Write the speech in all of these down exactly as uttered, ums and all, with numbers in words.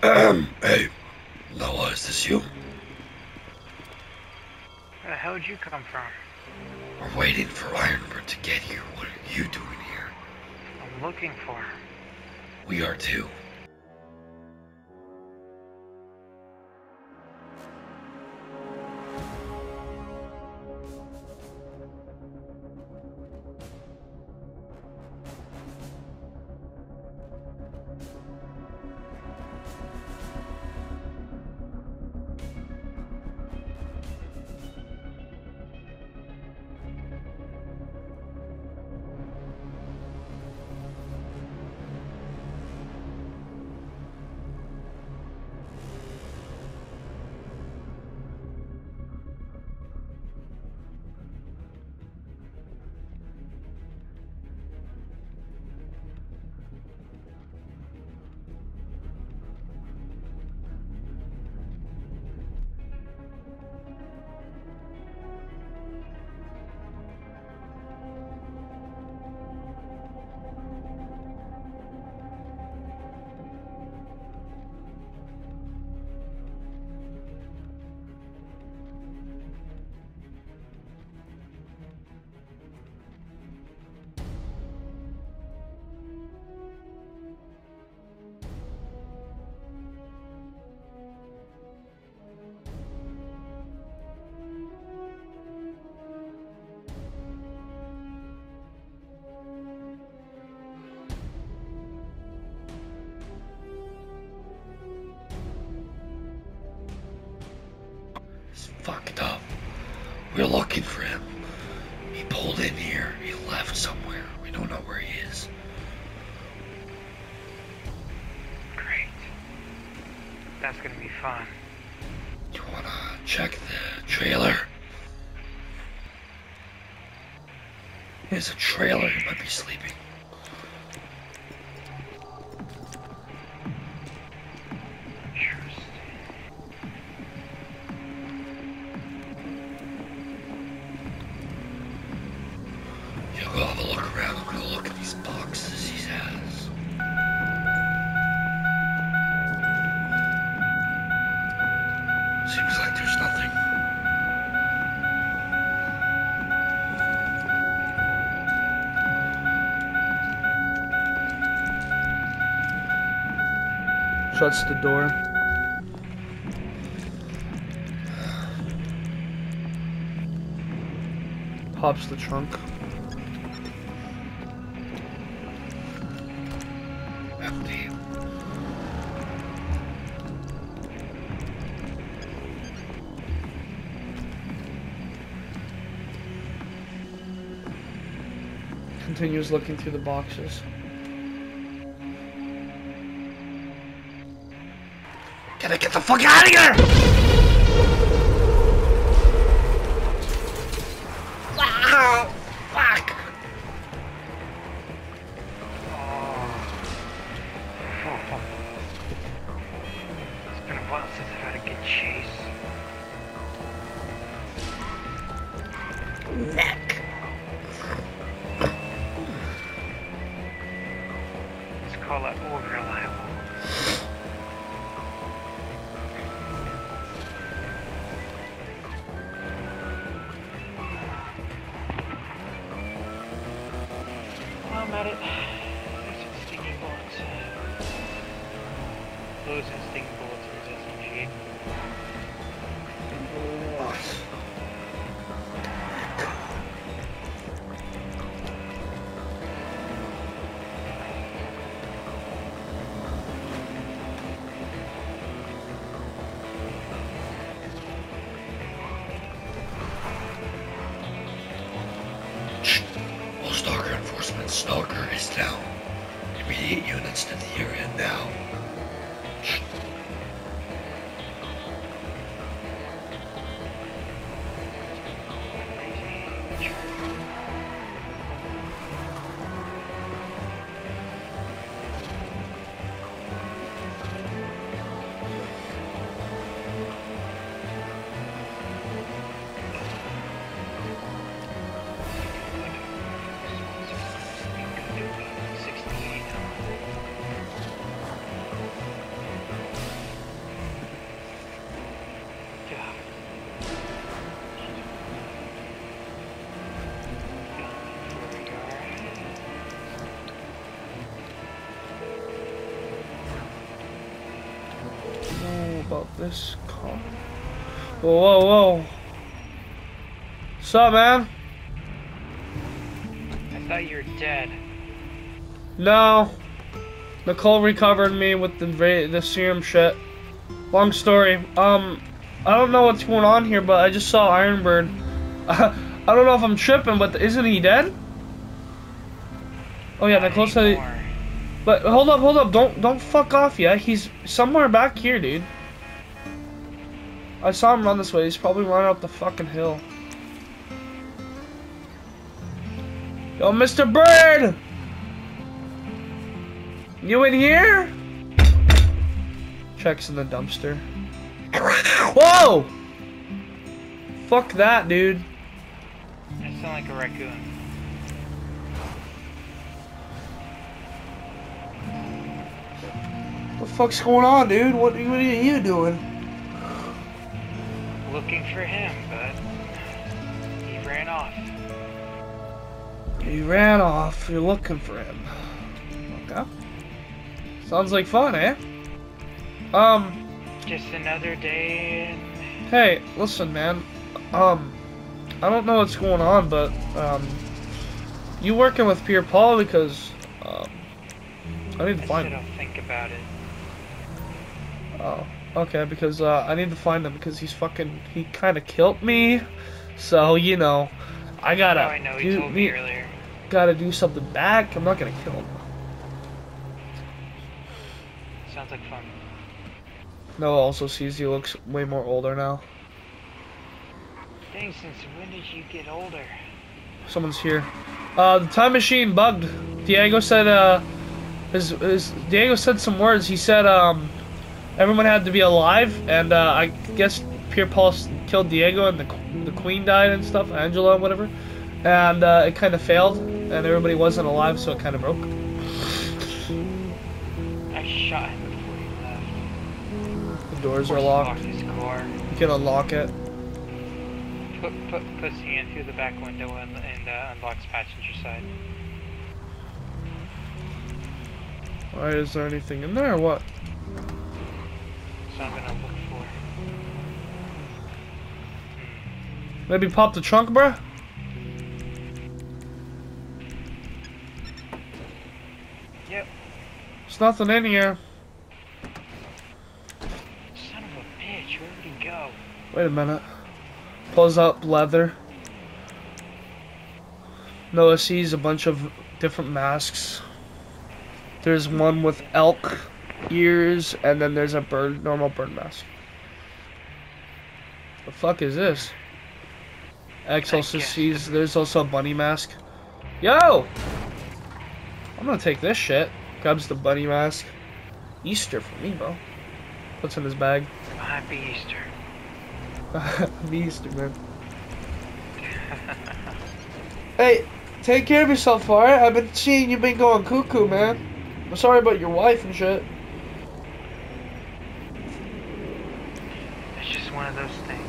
Um, hey, Noah, is this you? Where the hell did you come from? We're waiting for Ironbird to get here. What are you doing here? I'm looking for her. We are too. It's fucked up. We're looking for him. He pulled in here. He left somewhere. We don't know where he is. Great. That's gonna be fun. Do you wanna check the trailer? There's a trailer. He might be sleeping. Go have a look around. I'm gonna look at these boxes he has. Seems like there's nothing. Shuts the door. Pops the trunk. Empty. Continues looking through the boxes. Gotta get the fuck out of here! Wow! Fuck! It's been a while since I've had a good chase. Neck. Let's call that more reliable. While I'm at it, there's some stinging bullets. Those and stinging bullets are S M G. All Stalker enforcement. Stalker is down. Immediate units to the area now. about this car. Whoa, whoa, whoa. What's up, man? I thought you were dead. No. Nicole recovered me with the va- the serum shit. Long story. Um, I don't know what's going on here, but I just saw Ironbird. Uh, I don't know if I'm tripping, but isn't he dead? Oh yeah, Not Nicole said. anymore. But hold up, hold up! Don't don't fuck off yet. He's somewhere back here, dude. I saw him run this way. He's probably running up the fucking hill. Yo, Mister Bird! You in here? Checks in the dumpster. Whoa! Fuck that, dude. That sound like a raccoon. What the fuck's going on, dude? What, what are you doing? Looking for him, but he ran off. He ran off. You're looking for him. Okay. Sounds like fun, eh? Um. Just another day in... Hey, listen, man. Um, I don't know what's going on, but um, you working with Pierre Paul because um, I need to I find said him. I'll think about it. Oh, okay, because uh, I need to find him because he's fucking. He kind of killed me, so you know, I gotta. Oh, I know, he do, told me earlier. Gotta do something back. I'm not gonna kill him. Sounds like fun. Noah also sees he looks way more older now. Dang, since when did you get older? Someone's here. Uh, the time machine bugged. Diego said, uh, his, his, Diego said some words. He said, um, everyone had to be alive, and, uh, I guess Pierre Paul killed Diego, and the, the queen died and stuff, Angela, whatever. And, uh, it kind of failed, and everybody wasn't alive, so it kind of broke. I shot him before he left. The doors Of are course, locked. locked his car. You can unlock it. Put, put, puts his hand through the back window and, and uh, unlocks passenger side. Alright, is there anything in there or what? So I'm gonna look for. Maybe pop the trunk, bruh? Yep. There's nothing in here. Son of a bitch, where did he go? Wait a minute. Pulls out leather. Noah sees a bunch of different masks. There's one with elk ears, and then there's a bird, normal bird mask. The fuck is this? X also sees there's also a bunny mask. Yo! I'm gonna take this shit. Grabs the bunny mask. Easter for me, bro. Puts in his bag. Happy Easter. Happy Easter, man. Hey, take care of yourself, alright? I've been seeing you been going cuckoo, man. I'm sorry about your wife and shit. It's just one of those things.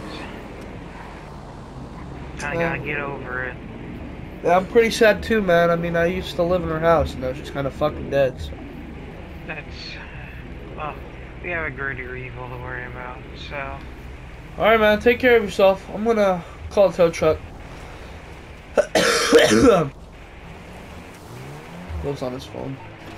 Kinda gotta get over it. Yeah, I'm pretty sad too, man. I mean, I used to live in her house, and now she's kind of fucking dead, so. That's... Well, we have a greater evil to worry about, so... Alright, man, take care of yourself. I'm gonna call a tow truck. Lives on his phone.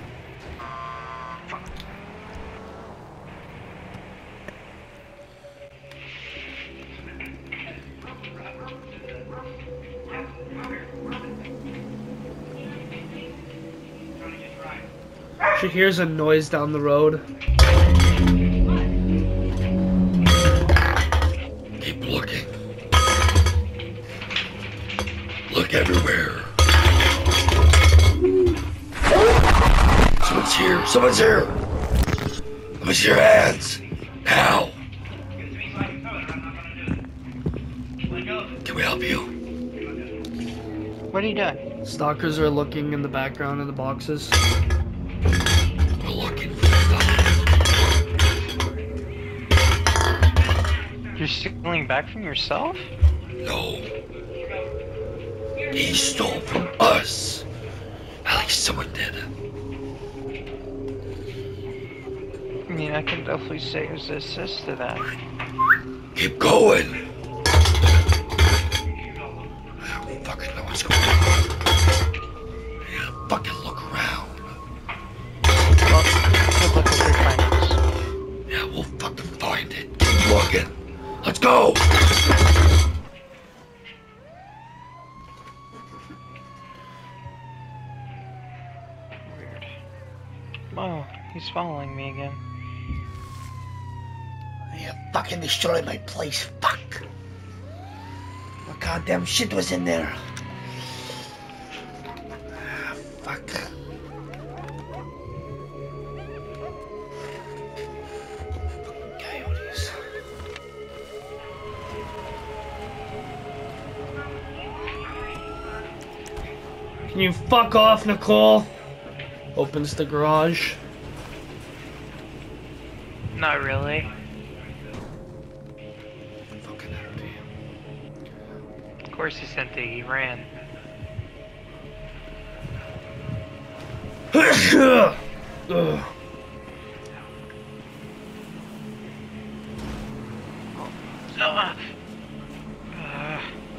She hears a noise down the road. Keep looking. Look everywhere. Someone's here. Someone's here. Let me see your hands. Now. Can we help you? What are you doing? Stalkers are looking in the background in the boxes. We're looking for stuff. You're stealing back from yourself? No. He stole from us. At least someone did. mean, I can definitely say as a assist to that. Keep going. I don't fucking know what's going on. Yeah, fucking look around. Well, good luck with your findings. Yeah, we'll fucking find it. Keep looking. Let's go. Weird. Oh, he's following me again. You fucking destroyed my place. Fuck. What goddamn shit was in there? Ah, fuck. Coyotes. Can you fuck off, Nicole? Opens the garage. Not really. Fucking empty. Of course he's empty, he ran. Ugh. Uh, uh,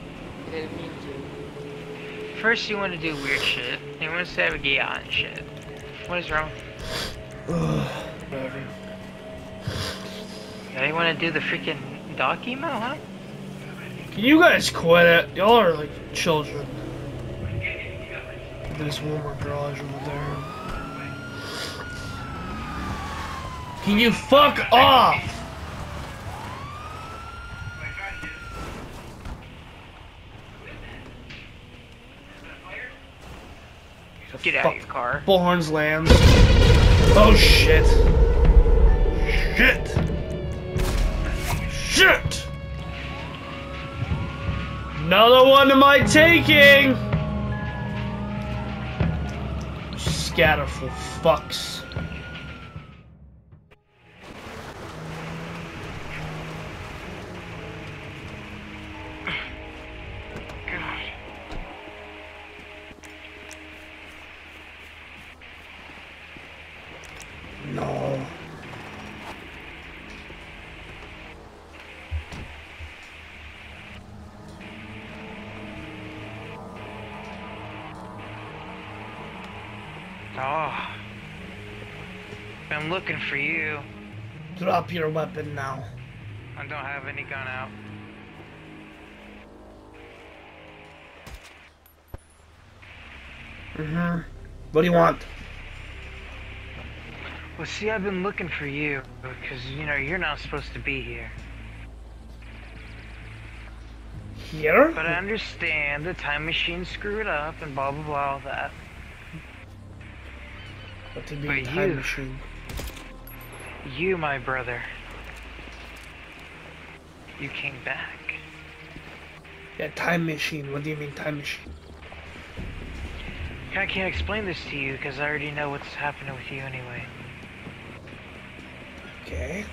first you want to do weird shit, you want to say yeah and shit. What is wrong? Ugh. Whatever. Now you want to do the freaking dock emo, huh? Can you guys quit it? Y'all are like children. There's one more garage over there. Can you fuck off? Get out of your car. Bullhorns lands. Oh shit. Shit. Shit. Another one am I taking? Scatterful fucks. God. No. Oh. Been looking for you. Drop your weapon now. I don't have any gun out. Mm-hmm. What do you want? Well, see, I've been looking for you because, you know, you're not supposed to be here. Here? But I understand the time machine screwed up and blah, blah, blah, all that. What to be But a time you- machine? You, my brother. You came back. Yeah, time machine. What do you mean time machine? I can't explain this to you because I already know what's happening with you anyway. Okay.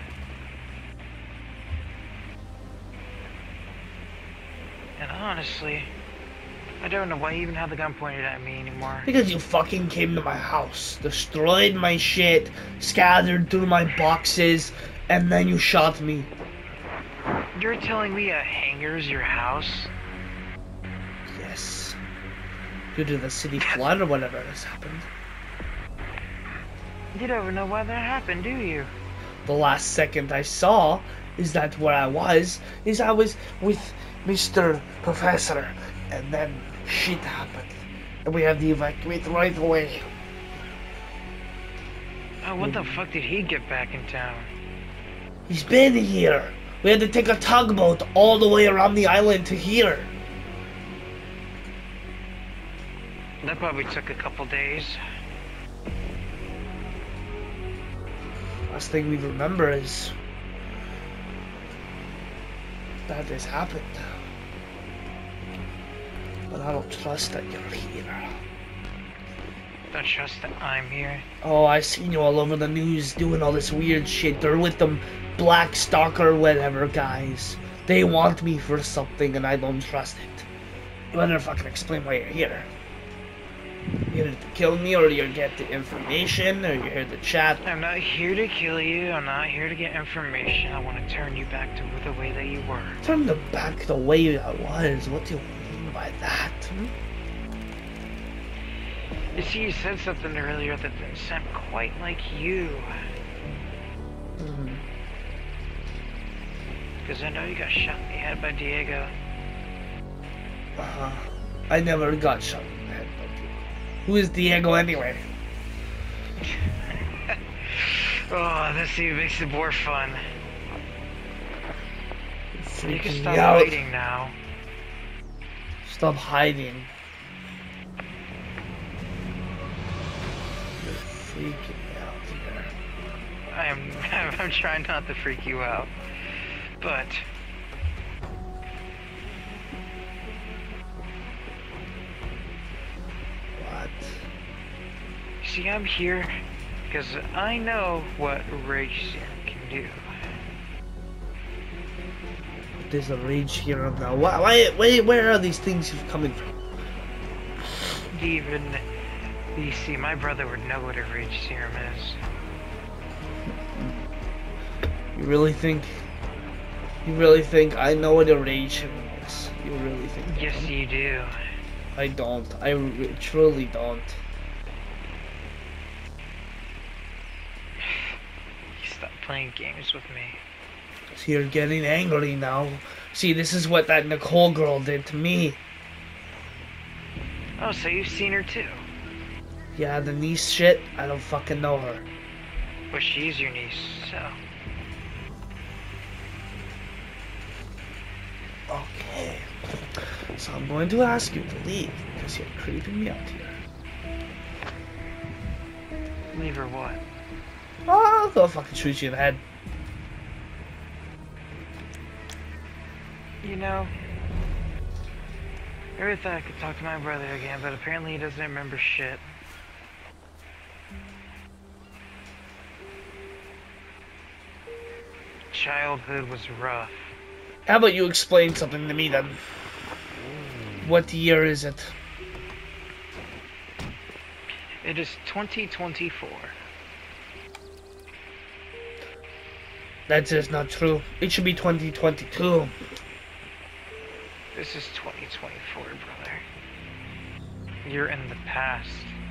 And honestly, I don't know why you even have the gun pointed at me anymore. Because you fucking came to my house, destroyed my shit, scattered through my boxes, and then you shot me. You're telling me a hangar's your house? Yes. Due to the city flood or whatever has happened. You don't know why that happened, do you? The last second I saw is that where I was, is I was with Mister Professor, and then shit happened. And we had to evacuate right away. Oh, what the fuck did he get back in town? He's been here. We had to take a tugboat all the way around the island to here. That probably took a couple days. Last thing we remember is that this happened. But I don't trust that you're here. Don't trust that I'm here. Oh, I seen you all over the news doing all this weird shit. They're with them Black Stalker whatever guys. They want me for something and I don't trust it. You better fucking explain why you're here. You're here to kill me, or you're get the information, or you're here to chat. I'm not here to kill you. I'm not here to get information. I want to turn you back to the way that you were. Turn the back the way I was. What do you mean by that? Hmm? You see, you said something earlier that didn't sound quite like you. Mm. Because I know you got shot in the head by Diego. Uh, I never got shot in the head by Diego. Who is Diego anyway? Oh, this even makes it more fun. You can Freaking stop me out. waiting now. Stop hiding. You're freaking me out here. I am. I'm trying not to freak you out, but What? see, I'm here because I know what Rage Serum can do. There's a rage here now. Why, why, why, where are these things coming from? Even, you see, my brother would know what a Rage Serum is. You really think? You really think I know what a rage serum is? You really think? that? Yes, you do. I don't. I re truly don't. You stop playing games with me. So you're getting angry now. See, this is what that Nicole girl did to me. Oh, so you've seen her too? Yeah, the niece shit. I don't fucking know her. Well, she's your niece, so. Okay. So I'm going to ask you to leave because you're creeping me out here. Leave her what? Oh, I'll go fucking shoot you in the head. You know, I really thought I could talk to my brother again, but apparently he doesn't remember shit. Childhood was rough. How about you explain something to me then? What year is it? It is twenty twenty-four. That is not true. It should be twenty twenty-two. This is twenty twenty-four, brother. You're in the past.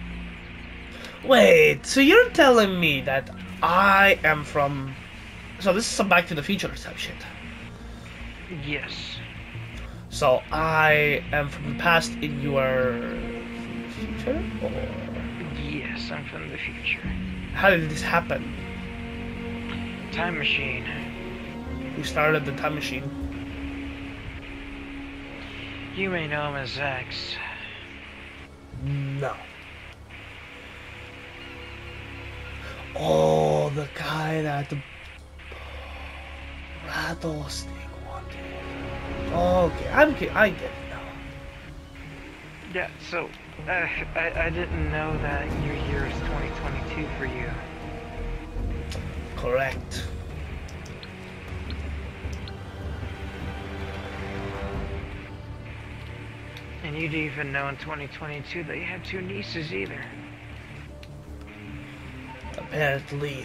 Wait, so you're telling me that I am from... So this is some Back to the Future type shit. Yes. So I am from the past and you are from the future? Or Yes, I'm from the future. how did this happen? Time machine. Who started the time machine? You may know him as X. No. Oh, the guy that the rattlesnake wanted. Okay, I'm ki- I get it now. Yeah, so, uh, I, I didn't know that your year is twenty twenty-two for you. Correct. And you didn't even know in twenty twenty-two that you had two nieces either. Apparently.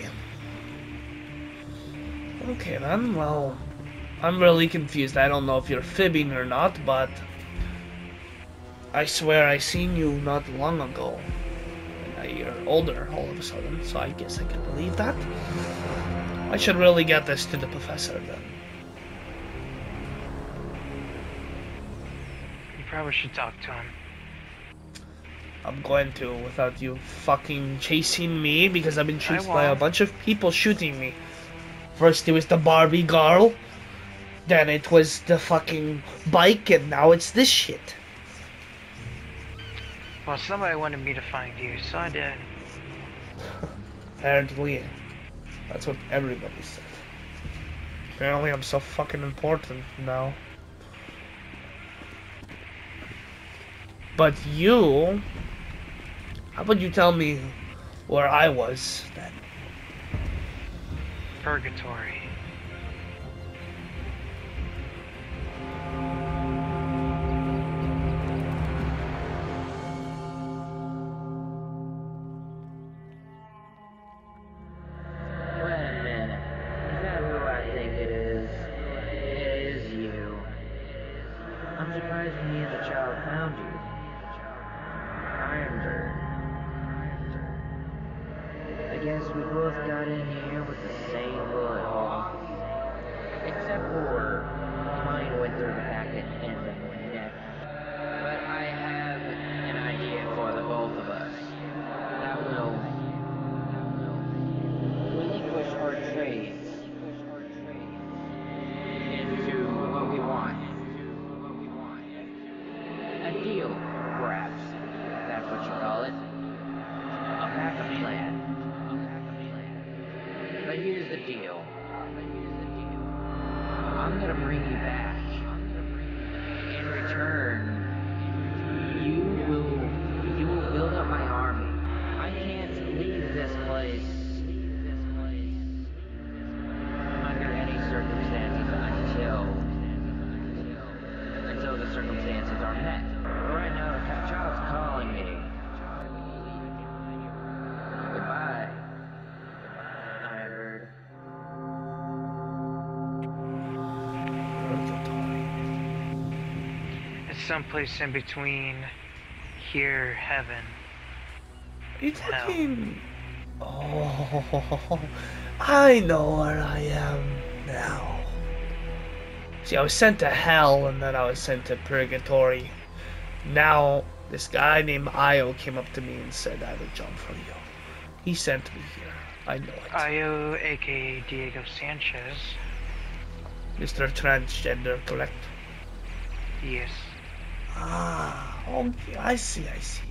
Okay then, well, I'm really confused. I don't know if you're fibbing or not, but I swear I seen you not long ago. And now you're older all of a sudden, so I guess I can believe that. I should really get this to the professor then. You probably should talk to him. I'm going to without you fucking chasing me because I've been I chased by a won't. bunch of people shooting me. First it was the Barbie girl, then it was the fucking bike, and now it's this shit. Well, somebody wanted me to find you, so I did. Apparently, that's what everybody said. Apparently I'm so fucking important now. But you... How about you tell me where I was then? Purgatory. was the same bullet hole, except for mine went through the back and the neck. But I have an idea for the both of us that will relinquish our trades into what we want. A deal, perhaps. That's what you call it. A backup plan. But here's the deal. I'm gonna bring you back. In return, you will you will build up my army. I can't leave this place under any circumstances until until the circumstances are met. Right now, the child's calling me. Goodbye. I heard. It's someplace in between here, heaven. Are you talking? Oh, I know where I am now. See, I was sent to hell, and then I was sent to purgatory. Now, this guy named Io came up to me and said I would jump for you. He sent me here. I know it. Io, aka Diego Sanchez. Mister Transgender, correct? Yes. Ah, okay, I see, I see.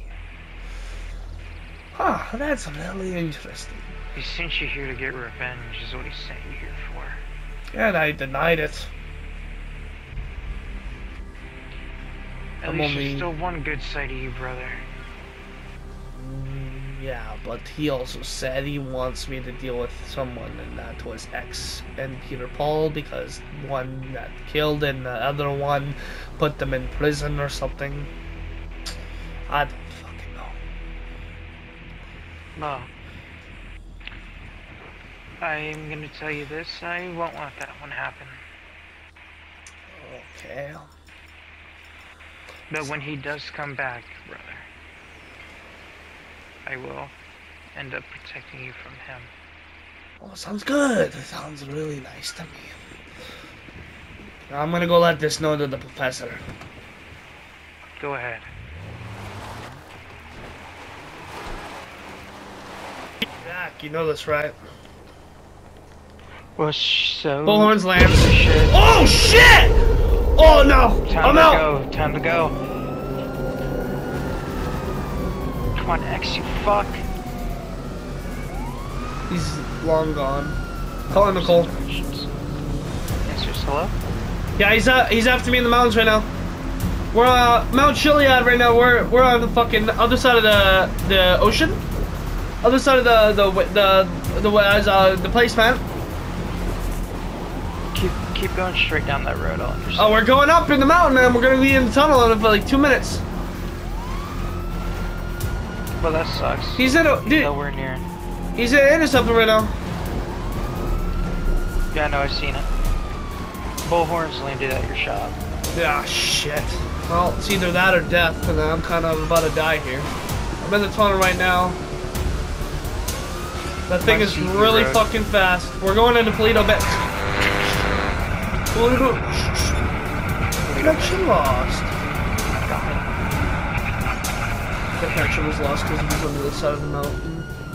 Huh, that's really interesting. He sent you here to get revenge, is what he sent you here for. And I denied it. At I'm least only- there's still one good side of you, brother. Mm, yeah, but he also said he wants me to deal with someone, and that was X and Peter Paul, because one got killed and the other one put them in prison or something. I don't fucking know. Well, I'm gonna tell you this, I won't let that one happen. Okay. But when he does come back, brother, I will end up protecting you from him. Oh, sounds good. It sounds really nice to me. I'm gonna go let this know to the professor. Go ahead. Jack, you know this, right? Well, so... Bullhorns lands. Shit. Oh shit! Oh no! Time I'm to out! go, time to go. Come on, X, you fuck. He's long gone. Call him Nicole. Answers, hello? Yeah, he's uh, he's after me in the mountains right now. We're uh Mount Chiliad right now. We're we're on the fucking other side of the the ocean. Other side of the the the the, the, uh, the place, man. Keep keep going straight down that road, I'll understand. Oh, we're going up in the mountain, man. We're gonna be in the tunnel in for like two minutes. Well, that sucks. He's in a dude. Nowhere near. He's in something right now. Yeah, no, I've seen it. Bullhorns landed at your shop. Yeah, shit. Well, it's either that or death, and I'm kind of about to die here. I'm in the tunnel right now. That thing is really fucking fast. We're going into Polito Bay. Polito. Connection lost. The connection was lost because it was on the other side of the mountain.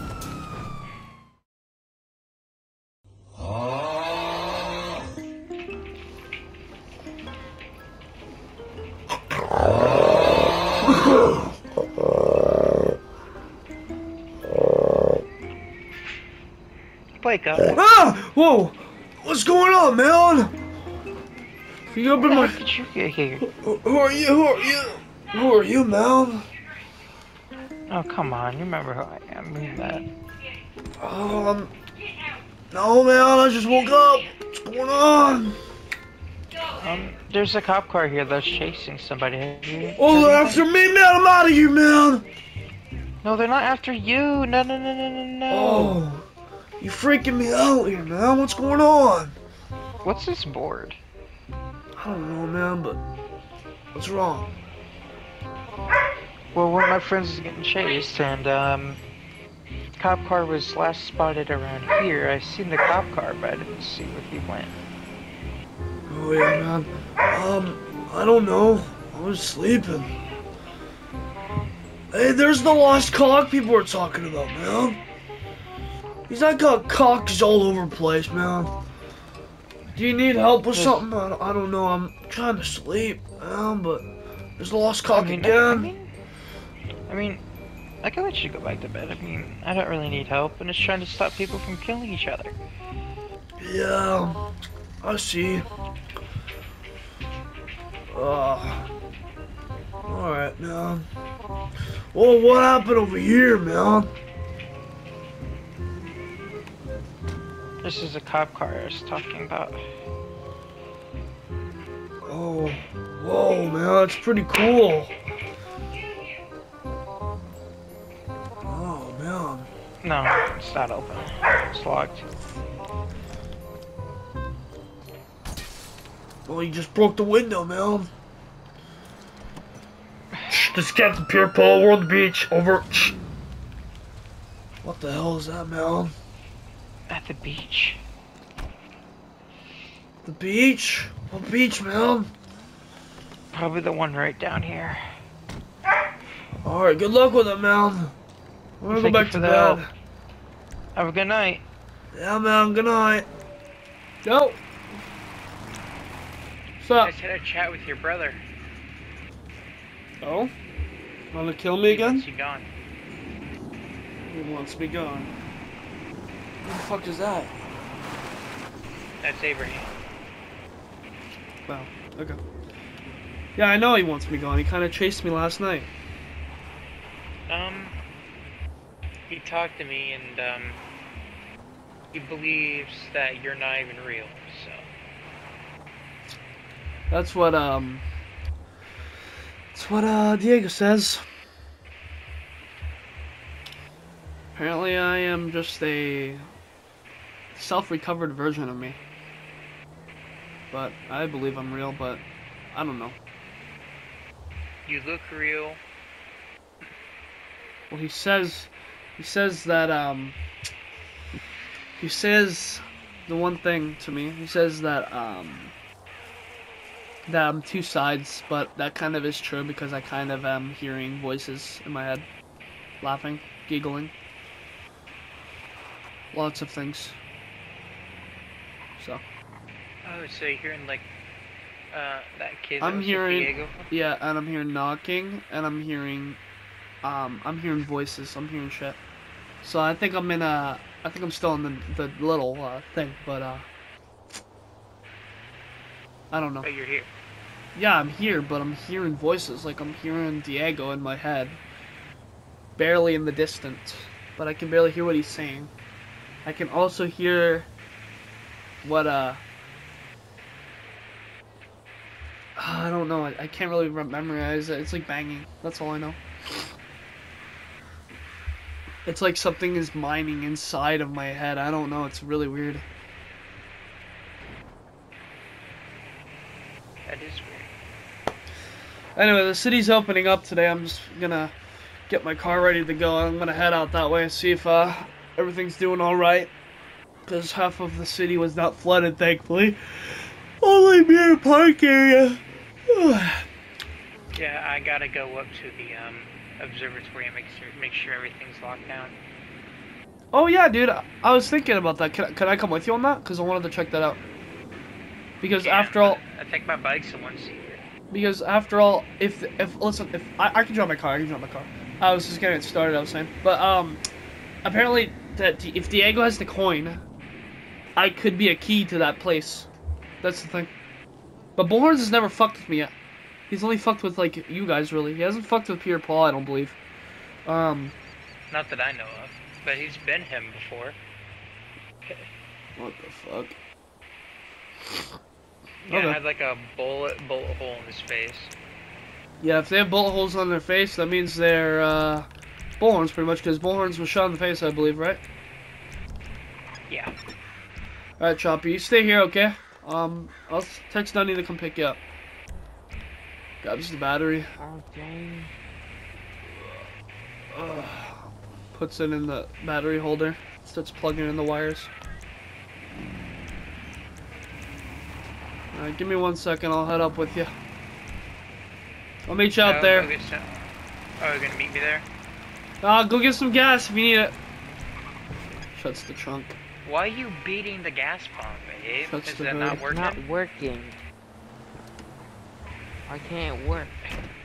Wake up. Ah! Whoa! What's going on, man? You open my... How did you get here? Who who are you? Who are you? Who are you, man? Oh, come on. You remember who I am. We met. Um... No, man. I just woke up. What's going on? Um, there's a cop car here that's chasing somebody. Have you- Oh, have they're you- after me, man. I'm out of here, man. No, they're not after you. No, no, no, no, no, no. Oh. You're freaking me out here, man. What's going on? What's this board? I don't know, man, but... What's wrong? Well, one of my friends is getting chased, and, um... cop car was last spotted around here. I seen the cop car, but I didn't see where he went. Oh yeah, man. Um, I don't know. I was sleeping. Hey, there's the lost cock people were talking about, man. He's not got cocks all over the place, man. Do you need help with something? I don't, I don't know. I'm trying to sleep, man, but there's the lost cock I mean, again. I, I mean, I mean, I can let you go back to bed. I mean, I don't really need help, and just trying to stop people from killing each other. Yeah, I see. Uh, alright, man. Well, what happened over here, man? This is a cop car I was talking about. Oh, whoa, man, that's pretty cool. Oh, man. No, it's not open. It's locked. Well, you just broke the window, man. This is Captain Pierre Paul, we're on the beach. Over. What the hell is that, man? At the beach. The beach? What beach, man? Probably the one right down here. Alright, good luck with it, man. I'm gonna Thank go you back for to the bed. help. Have a good night. Yeah, man, good night. Yo. What's up? I just had a chat with your brother. Oh? Wanna kill me again? He gone. He wants me gone. Who the fuck is that? That's Abraham. Wow, okay. Yeah, I know he wants me gone. He kinda chased me last night. Um, he talked to me and, um, he believes that you're not even real, so. That's what, um... That's what, uh, Diego says. Apparently I am just a self-recovered version of me. But I believe I'm real, but I don't know. You look real. Well, he says, he says that, um, he says the one thing to me, he says that, um, that I'm two sides, but that kind of is true because I kind of am hearing voices in my head, laughing, giggling, lots of things, so. Oh, so you're hearing, like, uh, that kid that I'm was with hearing, Diego? yeah, and I'm hearing knocking, and I'm hearing, um, I'm hearing voices, I'm hearing shit. So I think I'm in a, I think I'm still in the, the little, uh, thing, but, uh, I don't know. Oh, you're here. Yeah, I'm here, but I'm hearing voices, like I'm hearing Diego in my head. Barely in the distance, but I can barely hear what he's saying. I can also hear what, uh, I don't know, I, I can't really memorize it. It's like banging, that's all I know. It's like something is mining inside of my head, I don't know, it's really weird. That is weird. Anyway, the city's opening up today. I'm just gonna get my car ready to go. I'm gonna head out that way and see if uh, everything's doing alright. Because half of the city was not flooded, thankfully. Only near park area. Yeah, I gotta go up to the, um, observatory and make sure, make sure everything's locked down. Oh yeah, dude. I, I was thinking about that. Can, can I come with you on that? Because I wanted to check that out. Because Yeah, after all... I take my bikes in one seat. Because after all, if if listen, if I, I can drive my car, I can drive my car. I was just getting it started. I was saying, but um, apparently that if Diego has the coin, I could be a key to that place. That's the thing. But Bullhorns has never fucked with me yet. He's only fucked with like you guys, really. He hasn't fucked with Pierre Paul, I don't believe. Um. Not that I know of, but he's been him before. What the fuck? Yeah, Okay. I had like a bullet bullet hole in his face. Yeah, if they have bullet holes on their face, that means they're uh, Bullhorns pretty much, because Bullhorns was shot in the face, I believe, right? Yeah. Alright, Choppy, you stay here, okay? Um, I'll text Dunny to come pick you up. Grabs the battery. Oh, dang. Ugh. puts it in the battery holder. Starts plugging in the wires. Alright, give me one second. I'll head up with you. I'll meet you out Oh, there. go get some- Oh, you're gonna meet me there? Uh, go get some gas if you need it. Shuts the trunk. Why are you beating the gas pump, babe? Shuts Is the that hood. not It's working? not working. I can't work.